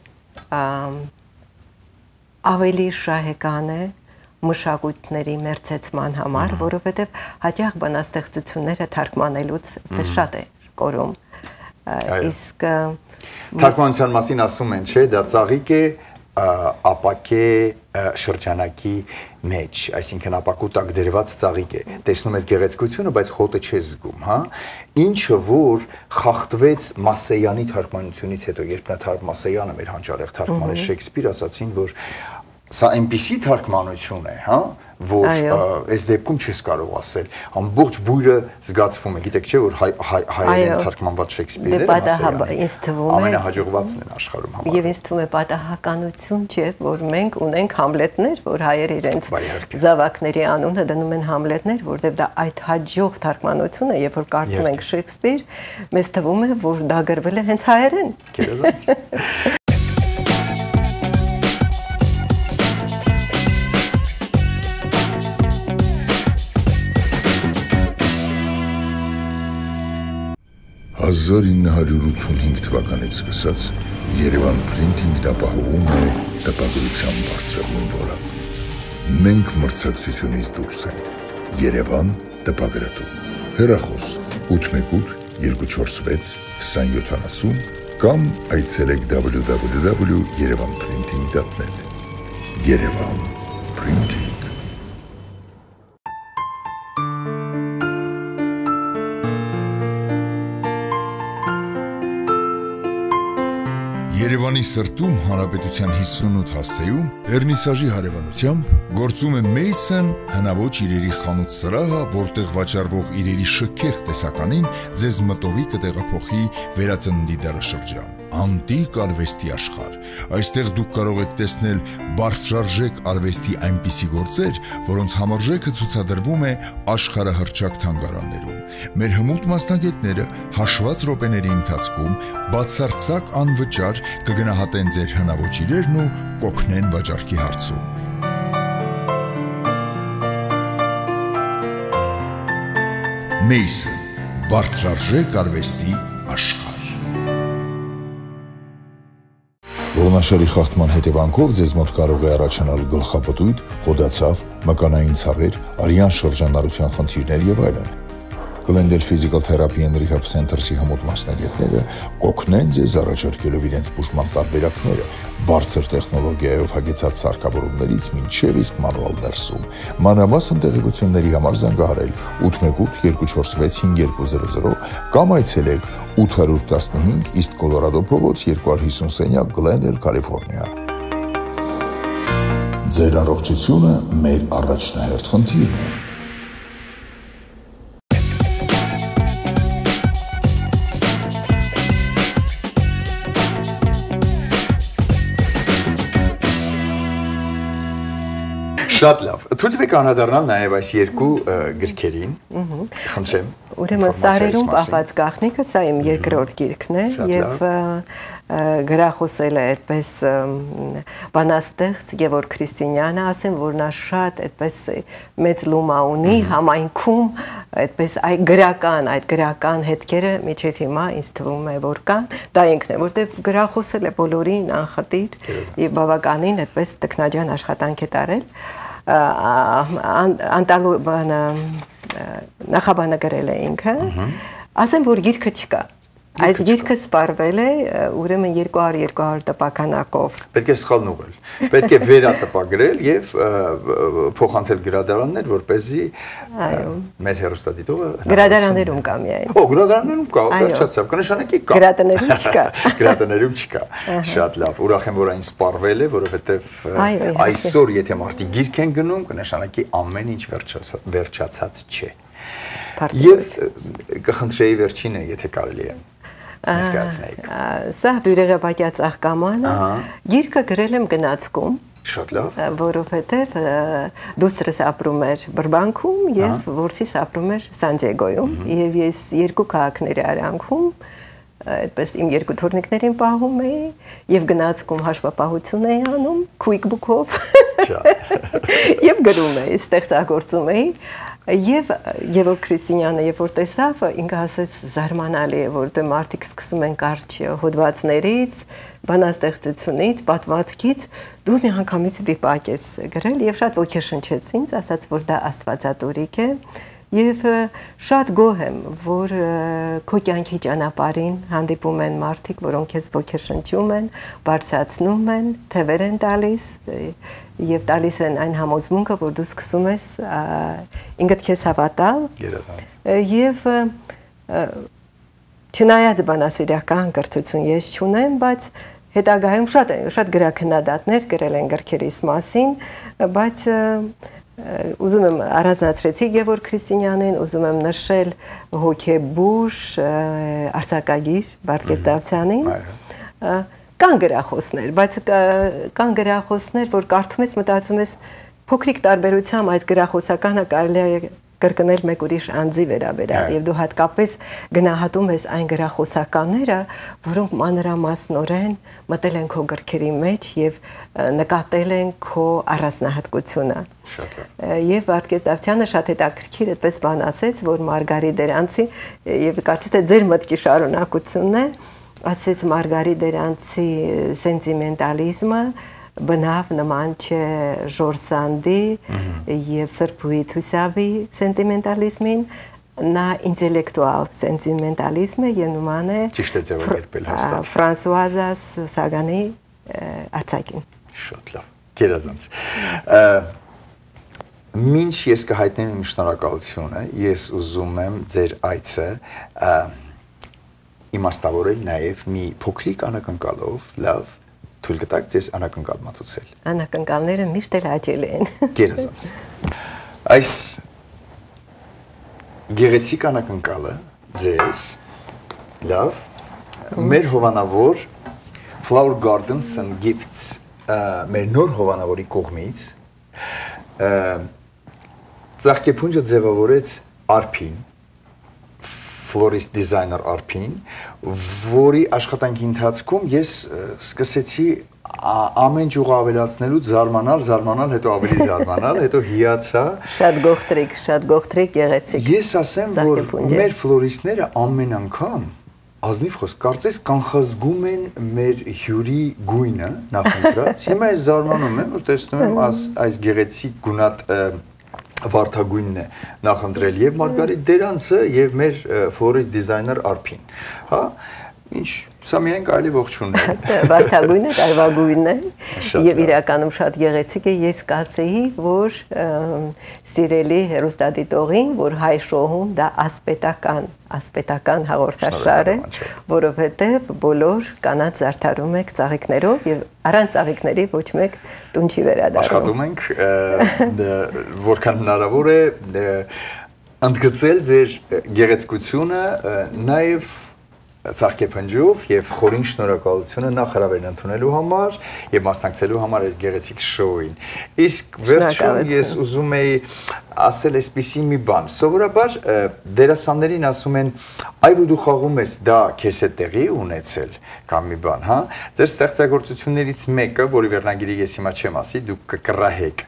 ավելի շահեկան է մշակույթների մերձեցման համար, որովհետև հաճախ բանաստեղծությունները թարգմանելուց պես շատ է կորում։ Իսկ թարգմանության մասին ասում են, չէ, դա ծաղիկ է ապակե շրջանակի մեջ, այսինքն ապակու տակ դրված ծաղիկ է։ Տեսնում ես գեղեցկությունը, բայց հոտը չես զգում, հա։ Ինչը որ խախտվեց Մասեյանի թարգմանությունից հետո, երբ նա Մասեյանը մեր հանճարեղ թարգմանեց Շեքսպիր, ասացին, որ Սա այնպիսի թարգմանություն է, հա, որ այս դեպքում չես կարող ասել, ամբողջ բույրը զգացվում է, գիտեք չէ, որ հայերեն թարգմանված Շեքսպիրերը ամենահաջողվածն են աշխարհում համարվում։ Եվ ինձ թվում է պատահականություն չէ, որ մենք ունենք Համլետներ, որ հայերը իրենց զավակների անունը դնում են Համլետներ, որտեղ դա այդ հաջող թարգմանությունը, երբ որ կարդում ենք Շեքսպիր, մեզ թվում է, որ դա գրվել է հենց հայերեն։ Գերազանց։ հազար ինը հարյուր ութսունհինգ թվականից սկսած Երևան Printing-ն ապահովում է տպագրության բարձրագույն որակ։ Մենք մրցակցությունից դուրս ենք։ Երևան տպագրատու։ Հեռախոս ութ մեկ ութ երկու չորս վեց քսան յոթանասուն կամ այցելեք w w w dot yerevan printing dot net։ Երևան Printing։ Երևանի սրտում հանրապետության հիսունութ հասցեում Վերնիսաժի հարևանությամբ գործում է Mason հնաոճ իրերի խանութ սրահը, որտեղ վաճառվող իրերի շքեղ տեսականին ձեզ մտովի կտեղափոխի վերածննդի դարաշրջան, անտիկ արվեստի աշխարհ։ Այստեղ դուք կարող եք տեսնել բարձրարժեք արվեստի այնպիսի գործեր, որոնց համարժեքը ցուցադրվում է աշխարհահռչակ թանգարաններում։ Մեր հմուտ մասնագետները հաշված րոպեների ընթացքում բացարձակ անվճար կգնահատեն ձեր հնաոճ իրերն ու կօգնեն վաճառքի հարցում։ Mason, բարձրարժեք արվեստի աշխարհ։ Ողնաշարի խախտման հետևանքով ձեզ մոտ կարող է առաջանալ գլխապտույտ, հոդացավ, մկանային ցավեր, արյան շրջանառության խնդիրներ եւ այլն։ Glendale Physical Therapy and Rehab Center-ի հմուտ մասնագետները կօգնեն ձեզ առաջարկելով իրենց բուժման տարբերակները բարձր տեխնոլոգիայով հագեցած սարքավորումներից մինչև իսկ մանուալ ներսում։ Մանրամասն տեղեկությունների համար զանգահարել ութ մեկ ութ երկու չորս վեց հինգ երկու զրո զրո կամ այցելեք ութ հարյուր տասնհինգ East Colorado փողոց երկու հարյուր հիսուն սենյակ Glendale, Կալիֆոռնիա։ Ձեր առողջությունը մեր առաջնահերթ խնդիրն է։ Շատ լավ։ Թույլ տվեք անդրադառնալ նաև այս երկու գրքերին։ Խնդրեմ։ Ուրեմն Սարերում պահված գաղտնիքը սա իմ երկրորդ գիրքն է եւ գրախոսել է այդպես բանաստեղծ Գևորգ Քրիստինյանը, ասեմ, որ նա շատ այդպես մեծ լումա ունի համայնքում, այդպես այդ գրական, այդ գրական հետքերը միջև հիմա ինձ թվում է, որ կան, դա ինքն է, որտեղ գրախոսել է բոլորին անխտիր եւ բավականին այդպես տքնաջան աշխատանք է տարել։ Անտալու նախաբանը գրել է ինքը, ասեմ, որ գիրքը չկա։ Այս գիրքը սպառվել է ուրեմն երկու հարյուր երկու հարյուր տպականակով։ Պետք է սխալն ուղղել։ Պետք է վերատպագրել եւ փոխանցել գրադարաններ, որպեսզի մեր հեռուստադիտողը գրադարաններում կա միայն։ Օ, գրադարաններում կա, վերջացավ, կնշանակի կա։ Գրադարաններում չկա։ Գրադարաններում չկա։ Շատ լավ, ուրախ եմ, որ այն սպառվել է, որովհետեւ այսօր եթե մարդիկ գիրք են գնում, կնշանակի ամեն ինչ վերջացած չէ։ Եվ կխնդրեի վերջինը, եթե կարելի է ներկայացնեիք։ Սա բյուրեղապակյա ծաղկամանը, գիրքը գրել եմ գնացքում, շատ լավ, որովհետև դուստրս ապրում էր Բրբանքում եւ որդիս ապրում էր Սանտիագոյում, եւ ես երկու քաղաքների արանքում այդպես իմ երկու թորնիկներին պահում էի եւ գնացքում հաշվապահություն էի անում քույկբուքով եւ գրում էի, ստեղծագործում էի։ Եվ Գևորգ Քրիստինյանը, երբ որ տեսավ, ինքը ասեց զարմանալի է, որտեղ մարդիկ սկսում են կարճ հոդվածներից, բանաստեղծությունից, պատմվածքից, դու մի անգամից վիպակ ես գրել եւ շատ ոգեշնչեց ինձ, ասաց, որ դա աստվածատուրիկ է եւ շատ գոհ եմ, որ քո կյանքի ճանապարհին հանդիպում են մարդիկ, որոնք քեզ ոգեշնչում են, բարձրացնում են, թևեր են տալիս եւ տալիս են այն համոզմունքը, որ դու սկսում ես ինքդ քեզ հավատալ եւ չնայած բանասիրական կրթություն ես չունեմ, բայց հետագայում շատ շատ գրաքննադատներ գրել են գրքերիս մասին, բայց ուզում եմ առանձնացրեցի Գևորգ Քրիստինյանին, ուզում եմ նշել հոգեբուժ, արձակագիր Վարդգես Դավթյանին։ Կան գրախոսներ, բայց կան գրախոսներ, որ կարդում ես, մտածում ես փոքրիկ տարբերությամբ այս գրախոսականը կարելի է կրկնել մեկ ուրիշ անձի վերաբերյալ եւ դու հատկապես գնահատում ես այն գրախոսականները, որոնք մանրամասնորեն մտել են քո գրքերի մեջ եւ նկատել են քո առանձնահատկությունը։ Եվ Վարդգես Դավթյանը շատ հետաքրքիր այդպես բան ասեց, որ Մարգարիտ Դերանցի եւ կարծես թե ձեր մտքի շարունակությունն է, ասեց Մարգարիտ Դերանցի սենտիմենտալիզմը բնավ նման չէ Ժորսանդի եւ Սրբույթ Հուսավի սենտիմենտալիզմին, նա ինտելեկտուալ սենտիմենտալիզմը եւ նման է ճիշտ է ձևով երբել հաստատ Ֆրանսուազաս Սագանի արձակին։ Շատ լավ, գերազանց։ Մինչ ես կհայտնեմ իմ շնորհակալությունը, ես ուզում եմ ձեր այցը իմաստավորել նաեւ մի փոքրիկ անակնկալով, լավ թույլ կտաք ձեզ անակնկալ մատուցել։ Անակնկալները միշտ էլ հաճելի են։ Գերազանց։ Այս գեղեցիկ անակնկալը ձեզ լավ մեր հովանավոր Flower Gardens and Gifts մեր նոր հովանավորի կողմից ծաղկեփունջը ձևավորեց Արփին florist designer Արփին, որի աշխատանքի ընթացքում ես սկսեցի ամեն ճյուղ ավելացնելու, զարմանալ, զարմանալ, հետո ավելի զարմանալ, հետո հիացա։ Շատ գողտրիկ, շատ գողտրիկ գեղեցիկ։ Ես ասեմ, որ մեր ֆլորիստները ամեն անգամ ազնիվ խոսք, կարծես կանխազգում են մեր հյուրի գույնը նախընտրած։ Հիմա ես զարմանում եմ, որ տեսնում եմ այս գեղեցիկ գունատ վարդագույնն է նախընտրել եւ Մարգարիտ Դերանցը եւ մեր ֆլորիստ դիզայներ Արփին, հա, ինչ սա միայն կարելի ողջունել։ Վարդագույնը տարվագույնն է եւ իրականում շատ գեղեցիկ է, ես կասեի, որ սիրելի հերոստատիտողին, որ հայ շոուն դա ասպետական, ասպետական հաղորդաշար է, որովհետեւ բոլոր կանանց զարդարում եք ծաղիկներով եւ առանց ծաղիկների ոչ մեկ տուն չի վերադառնում։ Աշխատում ենք, որքան հնարավոր է ընդգծել ձեր գեղեցկությունը, նաեւ ծաղկեփնջով եւ խորին շնորհակալությունը նախ հրավերն ընդունելու համար եւ մասնակցելու համար այս գեղեցիկ շոուին։ Իսկ վերջում ես ուզում եի ասել այսպիսի մի բան։ Սովորաբար դերասաններին ասում են, այ որ դու խաղում ես, դա քեզ հետ տեղի ունեցել կամ մի բան, հա։ Ձեր ստեղծագործություններից մեկը, որի վերնագիրը ես հիմա չեմ ասի, դուք կկռահեք,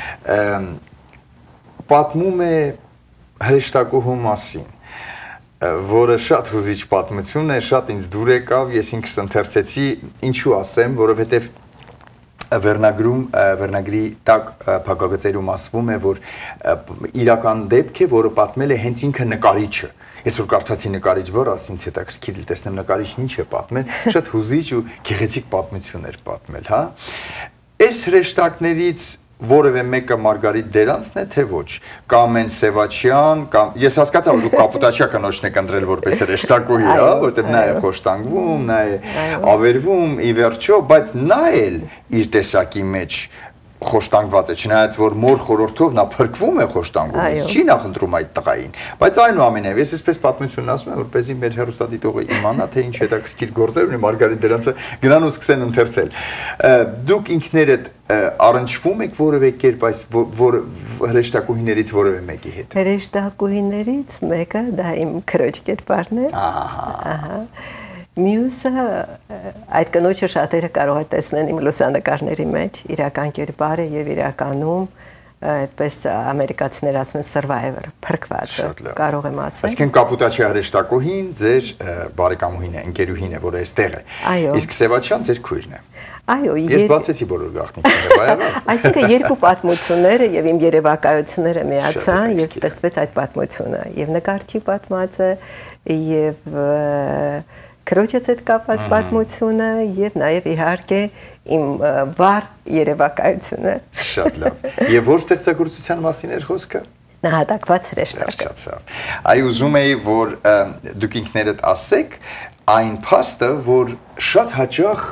պատմում է հրեշտակուհու մասին, որը շատ հուզիչ պատմություն է, շատ ինձ դուր եկավ, ես ինքս ընթերցեցի, ինչու ասեմ, որովհետև վերնագրում, վերնագրի տակ փակագծերում ասվում է, որ իրական դեպք է, որը պատմել է հենց ինքը նկարիչը։ Ես որ կարդացի նկարիչ բառը, ասինց հետաքրքիր է տեսնեմ նկարիչն ինչ է պատմել, շատ հուզիչ ու գեղեցիկ պատմություն էր պատմել, հա։ Այս հրեշտակներից որևէ մեկը Մարգարիտ Դերանցն է, թե ոչ, կամ են Սևաչյան, կամ ես հասկացա, որ դու Կապուտաչյա կնոջն եք ընտրել որպես հրեշտակուհի, հա, որտեղ նա է խոշտանգվում, նա է ավերվում, ի վերջո, բայց նա էլ իր տեսակի մեջ խոշտանգված է, չնայած որ մոր խորհրդով նա փրկվում է խոշտանգումից, չի նախընտրում այդ տղային, բայց այնուամենայնիվ ես այսպես պատմությունն ասում եմ, որպեսզի մեր հերոստատիտողը իմանա, թե ինչ հետաքրքիր գործեր ունի Մարգարիտ Դերանցը գնան ու սկսեն ընթերցել։ Դուք ինքներդ առնչվում եք որևէ կերպ այս հրեշտակուհիներից որևէ մեկի հետ։ Հրեշտակուհիներից մեկը դա իմ քրոջ կերպարն է։ Ահա։ Մյուսը այդ կնոջը շատերը կարող է տեսնել իմ լուսանկարների մեջ, իրական կերպարը եւ իրականում այդպես ամերիկացիներ ասում են survivor, փրկվածը, կարող եմ ասել։ Այսինքն Կապուտաչյա հրեշտակուհին ձեր բարեկամուհին է, ընկերուհին է, որը այստեղ է։ Իսկ Սևաչյան ձեր քույրն է։ Այո, ես բացեցի բոլոր գաղտնիքները, բայ։ Այսինքն երկու պատմությունները եւ իմ երևակայությունները միացան եւ ստեղծվեց այդ պատմությունը, եւ նկարչի պատմածը եւ քրոջից հետ կապված պատմությունը եւ նաեւ իհարկե իմ վառ երևակայությունը։ Շատ լավ։ Եվ որ ստեղծագործության մասին էր խոսքը։ Նահատակված հրեշտակը։ Այ ուզում էի, որ դուք ինքներդ ասեք այն փաստը, որ շատ հաճախ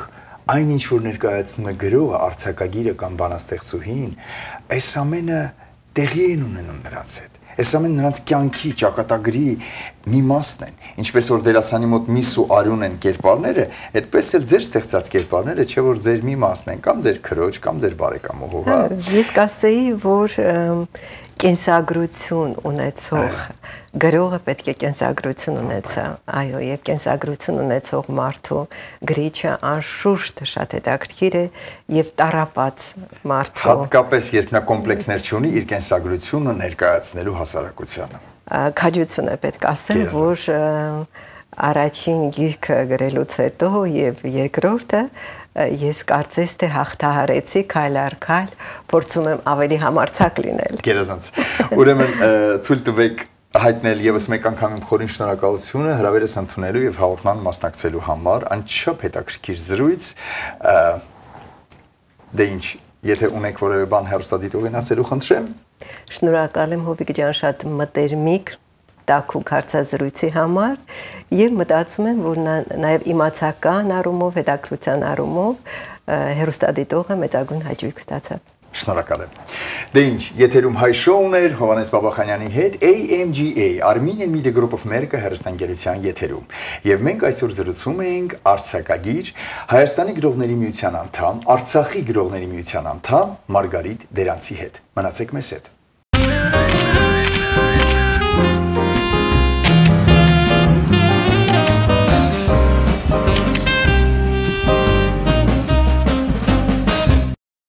այն ինչ որ ներկայացնում է գրողը, արձակագիրը կամ բանաստեղծուհին, այս ամենը տեղի են ունենում նրանց հետ։ Այս ամենը նրանց կյանքի, ճակատագրի մի մասն են, ինչպես որ դերասանի մոտ միս ու արյուն են կերպարները, այդպես էլ ձեր ստեղծած կերպարները, չէ որ ձեր մի մասն են, կամ ձեր քրոջ, կամ ձեր բարեկամով, հա։ Ես կասեի, որ կենսագրություն ունեցող գրողը պետք է կենսագրություն ունեցա, այո, եւ կենսագրություն ունեցող մարդու գրիչը անշուշտ շատ հետաքրքիր է եւ տառապած մարդու։ Հատկապես երբ նա կոմպլեքսներ չունի իր կենսագրությունը ներկայացնելու հասարակությանը։ Քաջություն է պետք ասեմ, որ առաջին գիրքը գրելուց հետո եւ երկրորդը ես կարծես թե հաղթահարեցի քայլ առ քայլ, փորձում եմ ավելի համարձակ լինել։ Գերազանց։ Ուրեմն թույլ տվեք հայտնել եւս մեկ անգամ իմ խորին շնորհակալությունը հրավերս ընդունելու եւ հաղորդման մասնակցելու համար, անչափ հետաքրքիր զրույց։ Դե ինչ, եթե ունեք որևէ բան հեռուստադիտողին ասելու, խնդրեմ։ Շնորհակալ եմ Հովիկ ջան, շատ մտերմիկ տաքուկ հարցազրույցի համար եւ մտածում եմ, որ նաեւ իմացական առումով, հետաքրության առումով հեռուստադիտողը մեծագույն հաճույք ստացավ։ Շնորհակալ եմ։ Դե ինչ, եթերում հայ շոուն էր Hovhannes Babakhanyan-ի հետ A M G A Armenian Media Group of America հեռուստաընկերության եթերում։ Եվ մենք այսօր զրուցում էինք արձակագիր, Հայաստանի գրողների միության անդամ, Արցախի գրողների միության անդամ Margarit Deranc-ի հետ։ Մնացեք մեզ հետ։